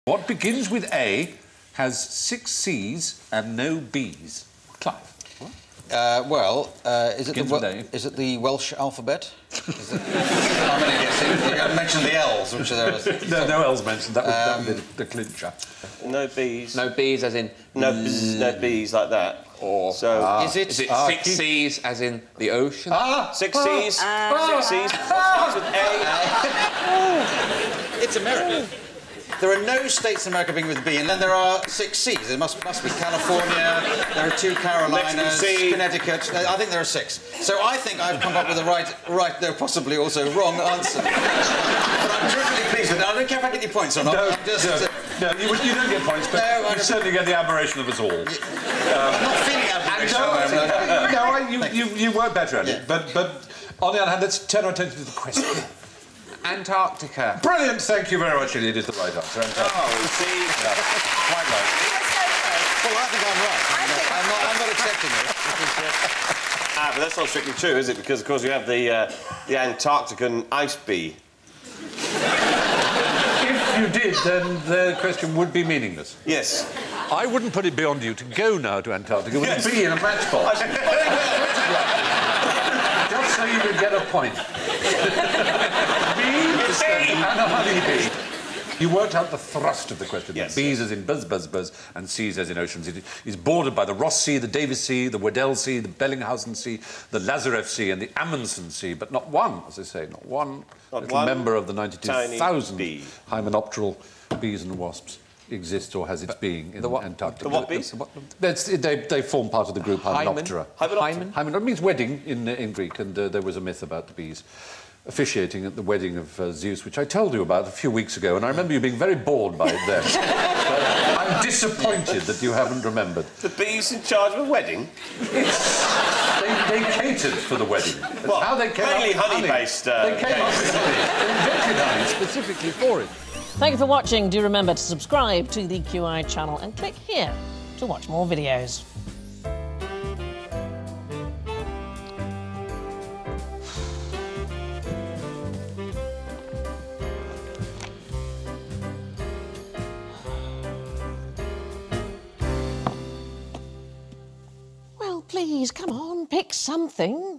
What begins with A, has 6 C's and no B's? Clive. Is it the Welsh alphabet? How many guessing? You haven't mentioned the L's, which are there. No L's mentioned. That would be the clincher. No B's. No B's as in... No B's like that. Or... So... Is it 6 C's as in the ocean? 6 C's. 6 C's. Starts with A. It's America. There are no states in America beginning with B, and then there are 6 C's. There must be California, there are 2 Carolinas, Connecticut. I think there are 6. So I think I've come up with the right, though possibly also wrong answer. But I'm terrifically pleased with it. I don't care if I get any points or not. No, you don't get points, but you certainly get the admiration of us all. I'm not feeling admiration. You work better at it. But on the other hand, let's turn our attention to the question. Antarctica. Brilliant, thank you very much. It is the right answer. Antarctica. Oh, see? Quite right. Well, I think I'm right. I'm not accepting this. But that's not strictly true, is it? Because, of course, you have the Antarctican ice bee. If you did, then the question would be meaningless. Yes. I wouldn't put it beyond you to go now to Antarctica with a bee in a matchbox. Just so you could get a point. And a honeybee. You worked out the thrust of the question. Yes. Bees as in buzz, buzz, buzz, and seas as in oceans. It is bordered by the Ross Sea, the Davies Sea, the Weddell Sea, the Bellinghausen Sea, the Lazarev Sea, and the Amundsen Sea. But not one, as I say, not one member of the 92,000 hymenopteral bees and wasps exists or has its being in Antarctica. The what bees? They form part of the group Hymenoptera. Hymen? It means wedding in Greek, and there was a myth about the bees officiating at the wedding of Zeus, which I told you about a few weeks ago, and I remember you being very bored by it then. I'm disappointed that you haven't remembered. The bees in charge of a wedding? They catered for the wedding. Well, how they came mainly up with honey-based... They came up with honey. They invented honey specifically for it. Thank you for watching. Do remember to subscribe to the QI channel and click here to watch more videos. Well, please, come on, pick something.